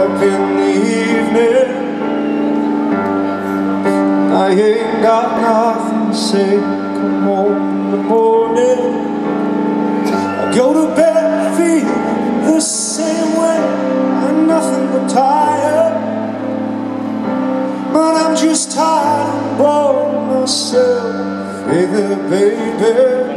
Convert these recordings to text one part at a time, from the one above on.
up in the evening, I ain't got nothing to say. Come home in the morning, I go to bed feeling the same way. I'm nothing but tired, but I'm just tired and bored myself. Hey there, baby,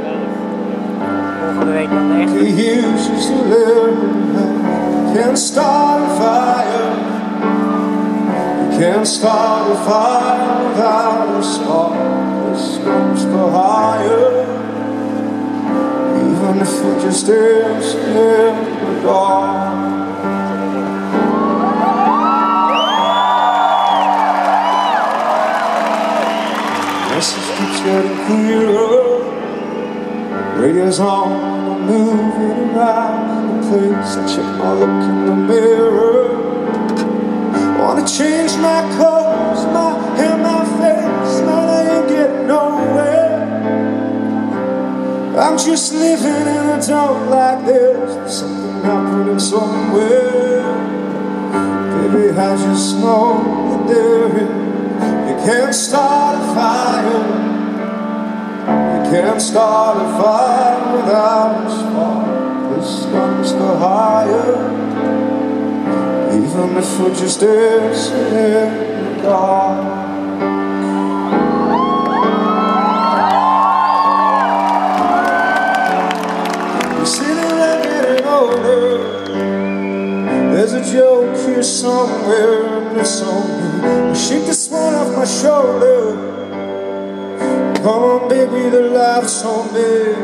he uses to live and can't start a fire. You can't start a fire without a spark. This goes for higher, even if we're just dancing in the dark. The message keeps getting clearer. Radio's on, I'm moving around the place. I check my look in the mirror. Wanna change my clothes, my hair, my face, but I ain't getting nowhere. I'm just living in a dark like this. There's something happening somewhere. Baby, I just know that there is. You can't start a fire. Can't start a fire without a spark. This comes the higher, even if we're just dancing in the dark. You're sitting there getting older. There's a joke here somewhere in this song. You shake the sweat off my shoulder. Come on, baby, the life's on me.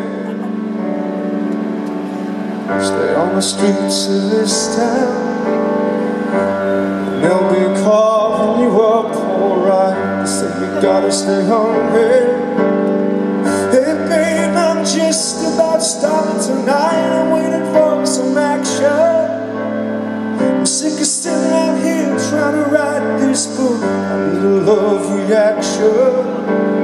Stay on the streets of this town, and they'll be carving you up alright. They say you gotta stay hungry. Hey, babe, I'm just about starting tonight. I'm waiting for some action. I'm sick of standing out here trying to write this book. I need a love reaction.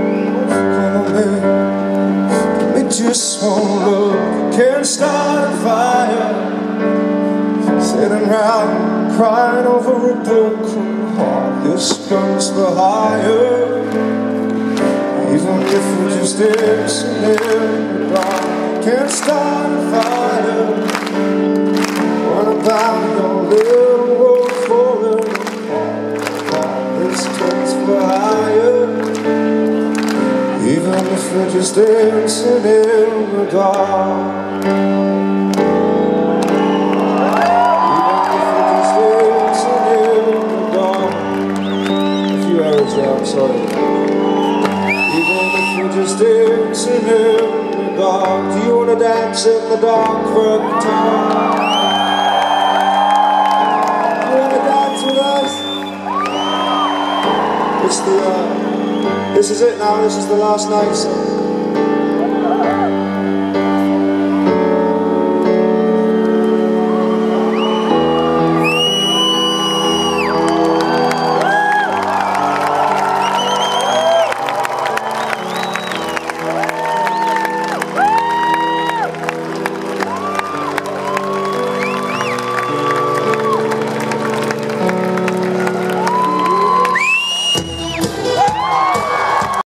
It just won't look. Can't start a fire, sitting round crying over a broken heart. This comes for higher, even if we're just dancing in the dark. Can't start a fire. What about your little world falling apart? This comes for higher, even if we're just dancing in the dark. Even if we're just dancing in the dark. A few hours there, I'm sorry. Even if we're just dancing in the dark. Do you want to dance in the dark for a time? Do you want to dance with us? It's the this is it now, this is the last night, so